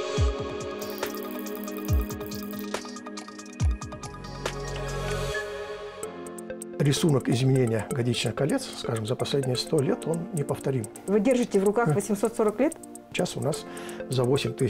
Рисунок изменения годичных колец, скажем, за последние 100 лет, он неповторим. Вы держите в руках 840 лет? Сейчас у нас за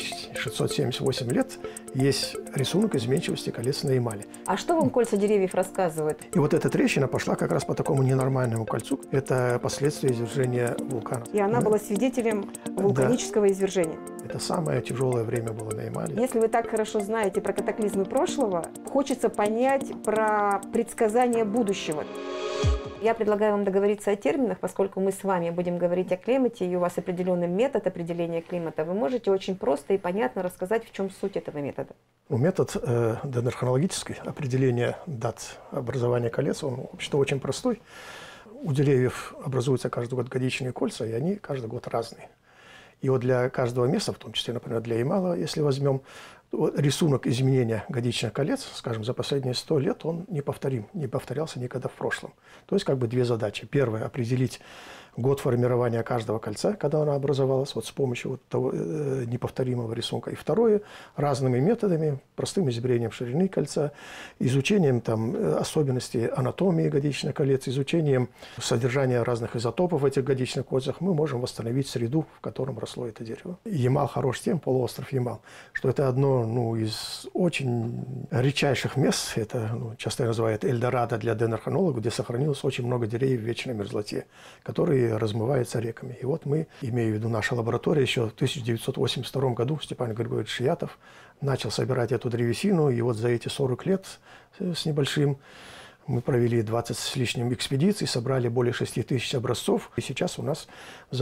8678 лет есть рисунок изменчивости колец на эмали. А что вам кольца деревьев рассказывают? И вот эта трещина пошла как раз по такому ненормальному кольцу. Это последствия извержения вулкана. И она была свидетелем вулканического извержения. Это самое тяжелое время было на эмали. Если вы так хорошо знаете про катаклизмы прошлого, хочется понять про предсказание будущего. Я предлагаю вам договориться о терминах, поскольку мы с вами будем говорить о климате, и у вас определенный метод определения климата. Вы можете очень просто и понятно рассказать, в чем суть этого метода. Метод дендрохронологический определения дат образования колец, он вообще-то очень простой. У деревьев образуются каждый год годичные кольца, и они каждый год разные. И вот для каждого места, в том числе, например, для эмала, если возьмем рисунок изменения годичных колец, скажем, за последние 100 лет, он неповторим, не повторялся никогда в прошлом. То есть как бы две задачи. Первая – определить год формирования каждого кольца, когда оно образовалось, вот с помощью вот того неповторимого рисунка. И второе – разными методами, простым измерением ширины кольца, изучением там особенностей анатомии годичных колец, изучением содержания разных изотопов в этих годичных кольцах, мы можем восстановить среду, в котором росло это дерево. Ямал хорош тем, полуостров Ямал, что это одно из очень редчайших мест, это часто называют Эльдорадо для дендрохронологов, где сохранилось очень много деревьев в вечной мерзлоте, которые размываются реками. И вот мы, имею в виду наша лаборатория, еще в 1982 году Степан Григорьевич Шиятов начал собирать эту древесину, и вот за эти 40 лет с небольшим мы провели 20 с лишним экспедиций, собрали более 6000 образцов. И сейчас у нас за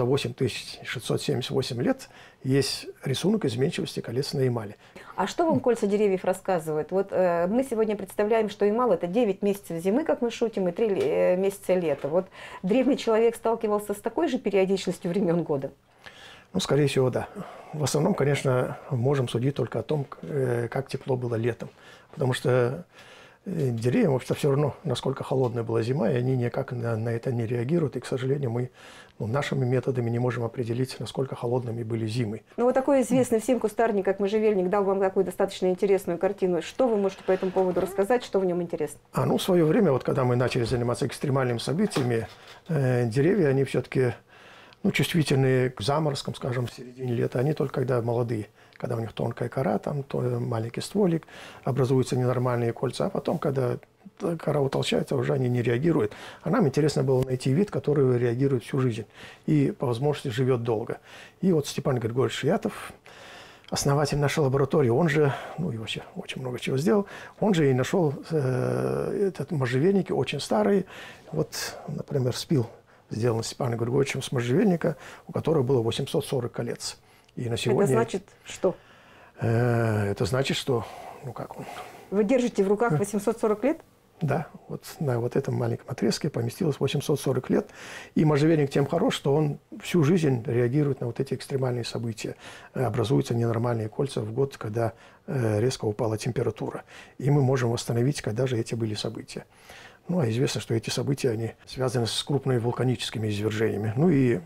8678 лет есть рисунок изменчивости колец на эмали. А что вам кольца деревьев рассказывают? Вот мы сегодня представляем, что эмал – это 9 месяцев зимы, как мы шутим, и 3 месяца лета. Вот древний человек сталкивался с такой же периодичностью времен года? Скорее всего, да. В основном, конечно, можем судить только о том, как тепло было летом. Потому что деревьям, вообще-то, все равно, насколько холодная была зима, и они никак на это не реагируют. И, к сожалению, мы нашими методами не можем определить, насколько холодными были зимы. Вот такой известный всем кустарник, как можжевельник, дал вам такую достаточно интересную картину. Что вы можете по этому поводу рассказать, что в нем интересно? В свое время, вот когда мы начали заниматься экстремальными событиями, деревья, они все-таки чувствительные к заморозкам, скажем, в середине лета, они только когда молодые. Когда у них тонкая кора, там маленький стволик, образуются ненормальные кольца, а потом, когда кора утолщается, уже они не реагируют. А нам интересно было найти вид, который реагирует всю жизнь и, по возможности, живет долго. И вот Степан Григорьевич Шиятов, основатель нашей лаборатории, он же, и вообще очень много чего сделал, он же и нашел этот можжевельник, очень старый. Вот, например, спил сделан Степаном Григорьевичем с можжевельника, у которого было 840 колец. И на сегодня... Это значит что? Это значит, что... как он? Вы держите в руках 840 лет? Да. Вот на вот этом маленьком отрезке поместилось 840 лет. И можжевельник тем хорош, что он всю жизнь реагирует на вот эти экстремальные события. Образуются ненормальные кольца в год, когда резко упала температура. И мы можем восстановить, когда же эти были события. А известно, что эти события, они связаны с крупными вулканическими извержениями. И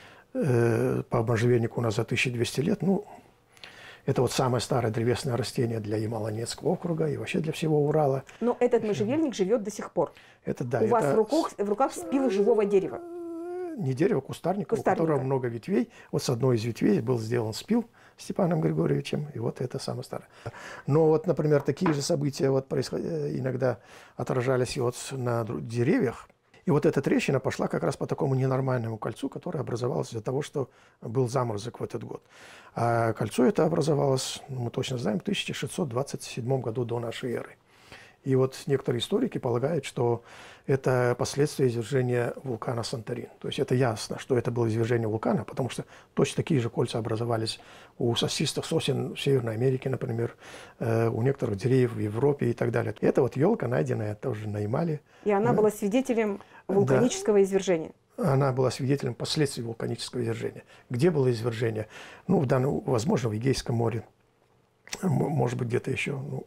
по можжевельнику у нас за 1200 лет. Это вот самое старое древесное растение для Ямало-Ненецкого округа и вообще для всего Урала. Но этот можжевельник живет до сих пор. Это да. У вас в руках спил живого дерева. Не дерево, кустарника, у которого много ветвей. Вот с одной из ветвей был сделан спил Степаном Григорьевичем, и вот это самое старое. Но вот, например, такие же события иногда отражались и вот на деревьях. И вот эта трещина пошла как раз по такому ненормальному кольцу, которое образовалось из-за того, что был заморозок в этот год. А кольцо это образовалось, мы точно знаем, в 1627 году до нашей эры. И вот некоторые историки полагают, что это последствия извержения вулкана Санторин. То есть это ясно, что это было извержение вулкана, потому что точно такие же кольца образовались у сосистых сосен в Северной Америке, например, у некоторых деревьев в Европе и так далее. И это вот елка, найденная тоже на эмали. И она была свидетелем вулканического извержения? Она была свидетелем последствий вулканического извержения. Где было извержение? Возможно, в Эгейском море. Может быть, где-то еще.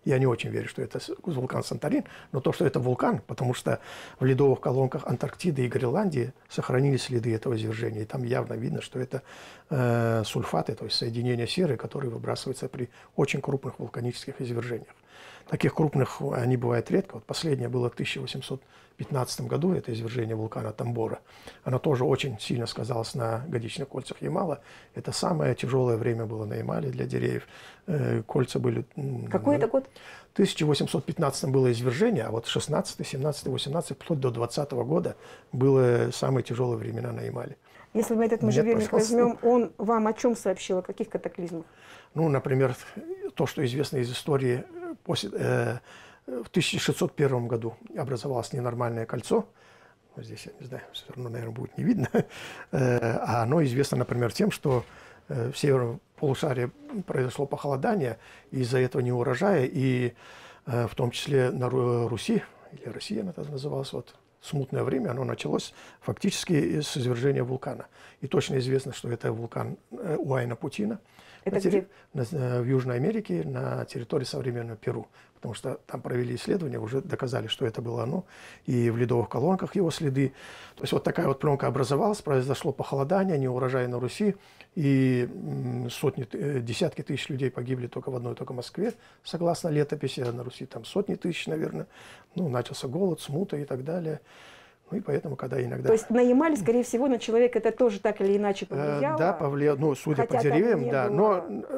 Я не очень верю, что это вулкан Санторин, но то, что это вулкан, потому что в ледовых колонках Антарктиды и Гренландии сохранились следы этого извержения. И там явно видно, что это сульфаты, то есть соединения серы, которые выбрасываются при очень крупных вулканических извержениях. Таких крупных они бывают редко. Вот последнее было в 1815 году, это извержение вулкана Тамбора. Оно тоже очень сильно сказалось на годичных кольцах Ямала. Это самое тяжелое время было на Ямале для деревьев. Кольца были... Какой это год? В 1815 было извержение, а вот 16, 17, 18, вплоть до 20 года было самые тяжелые времена на Ямале. Если мы этот можжевельник возьмем, он вам о чем сообщил, о каких катаклизмах? Ну, например, то, что известно из истории, в 1601 году образовалось ненормальное кольцо. Здесь, я не знаю, все равно, наверное, будет не видно. А оно известно, например, тем, что в северном полушарии произошло похолодание, из-за этого неурожая, и в том числе на Руси, или Россия она тогда называлась, вот, смутное время, оно началось фактически с извержения вулкана. И точно известно, что это вулкан Уайна-Путина. Это где? В Южной Америке, на территории современного Перу. Потому что там провели исследования, уже доказали, что это было оно. И в ледовых колонках его следы. То есть вот такая вот пленка образовалась, произошло похолодание, неурожай на Руси. И десятки тысяч людей погибли только в одной только Москве, согласно летописи. А на Руси там сотни тысяч, наверное. Ну, начался голод, смута и так далее. Ну и поэтому, когда иногда... То есть на Ямале, скорее всего, на человека это тоже так или иначе повлияло? Да, повлияло, ну, судя по деревьям, да, но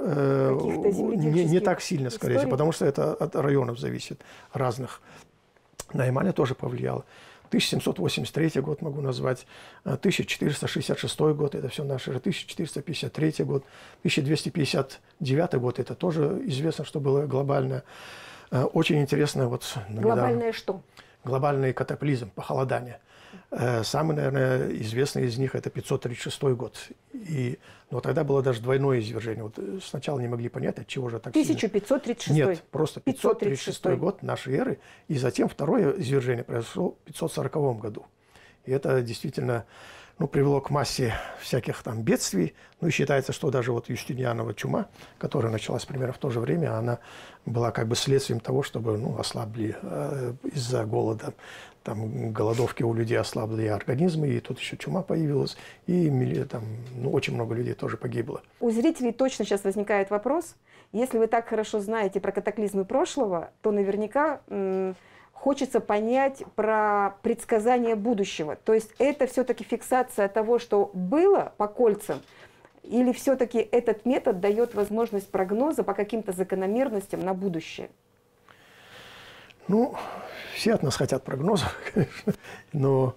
не так сильно, скорее всего, потому что это от районов зависит, разных. На Ямале тоже повлияло. 1783 год могу назвать, 1466 год, это все наши же, 1453 год, 1259 год, это тоже известно, что было глобальное. Очень интересно вот... Глобальное что? Глобальный катаклизм, похолодание. Самый, наверное, известный из них – это 536 год. Но тогда было даже двойное извержение. Вот сначала не могли понять, от чего же так 1536? Сильно. Нет, просто 536 год нашей эры. И затем второе извержение произошло в 540 году. И это действительно привело к массе всяких там бедствий. Ну и считается, что даже вот Юстинианова чума, которая началась примерно в то же время, она была как бы следствием того, чтобы ослабли из-за голода, там голодовки у людей ослабли организмы, и тут еще чума появилась, и там, очень много людей тоже погибло. У зрителей точно сейчас возникает вопрос, если вы так хорошо знаете про катаклизмы прошлого, то наверняка... Хочется понять про предсказание будущего. То есть это все-таки фиксация того, что было по кольцам, или все-таки этот метод дает возможность прогноза по каким-то закономерностям на будущее? Ну, все от нас хотят прогнозов, конечно, но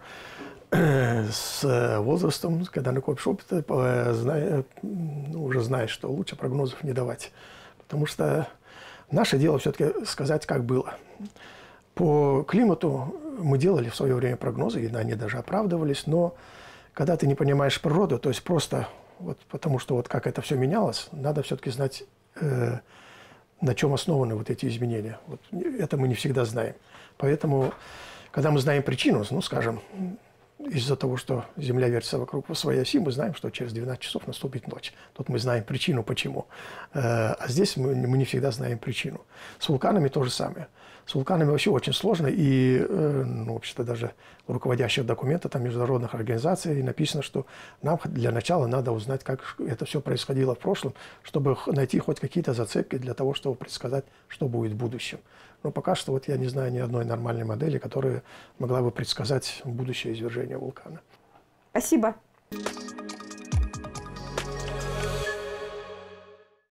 с возрастом, когда накопишь опыт, уже знаешь, что лучше прогнозов не давать. Потому что наше дело все-таки сказать, как было. По климату мы делали в свое время прогнозы, и они даже оправдывались, но когда ты не понимаешь природу, то есть просто потому что как это все менялось, надо все-таки знать, на чем основаны вот эти изменения. Это мы не всегда знаем. Поэтому, когда мы знаем причину, скажем, из-за того, что Земля вертится вокруг своей оси, мы знаем, что через 12 часов наступит ночь. Тут мы знаем причину, почему. А здесь мы не всегда знаем причину. С вулканами то же самое. С вулканами вообще очень сложно, и, вообще-то, даже в руководящих документах международных организаций написано, что нам для начала надо узнать, как это все происходило в прошлом, чтобы найти хоть какие-то зацепки для того, чтобы предсказать, что будет в будущем. Но пока что я не знаю ни одной нормальной модели, которая могла бы предсказать будущее извержение вулкана. Спасибо.